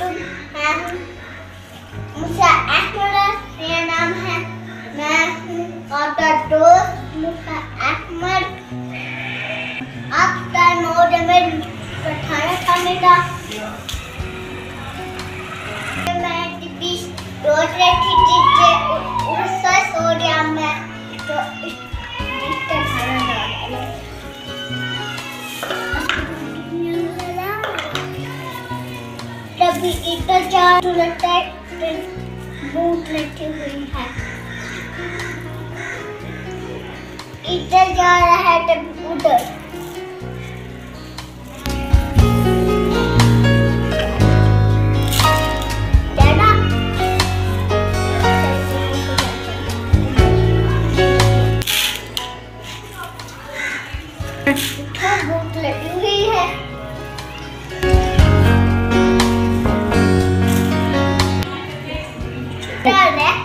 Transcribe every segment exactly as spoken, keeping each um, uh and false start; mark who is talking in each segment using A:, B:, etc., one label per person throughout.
A: मैं हूँ मुझसे अहमद, मेरा नाम है। मैं हूँ आपका दोस्त मुझसे अहमद। आपका नोट में खाना खाने का मैं बीस रोज रखी थी उससे सो गया मैं तो इसका खाना डाला तभी इधर जा तो लगता है भूख लगी हुई है। इधर जा रहा है तभी उधर भूख लगी हुई है। डाल दे।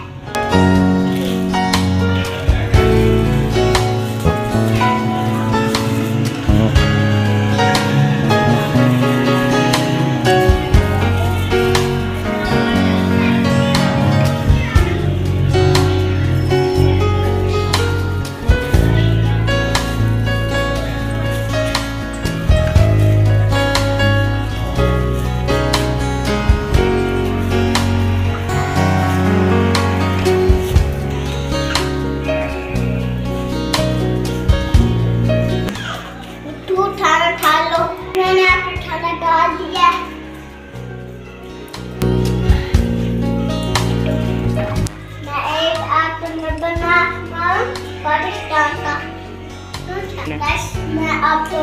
A: खाना खा लो। मैंने आपको खाना डाल दिया। मैं एक आपको बना पाकिस्तान का। बस मैं आपको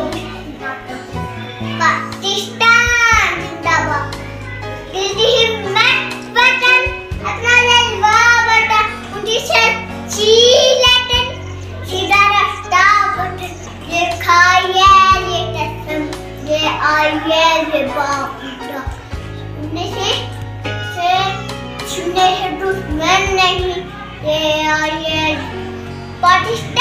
A: पाकिस्तान जिंदाबाद। दीदी हिम्मत बटन अपना जलवा बटन मुझे सच्ची लटन सीधा रास्ता बटन ये खाइए ये आइए ये बाबा उन्हें से से सुने दुश्मन नहीं ये आइए पाकिस्तान